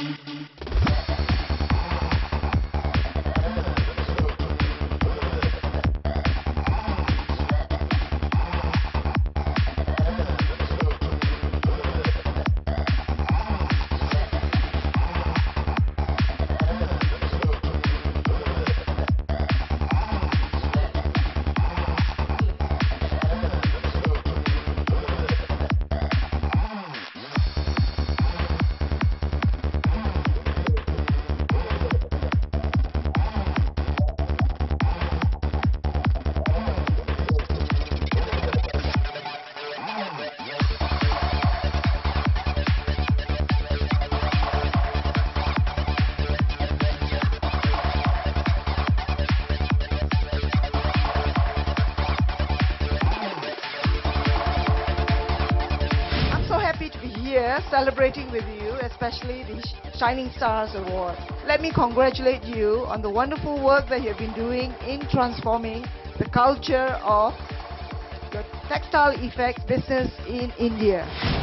Here celebrating with you, especially the Shining Stars Award. Let me congratulate you on the wonderful work that you have been doing in transforming the culture of the textile effects business in India.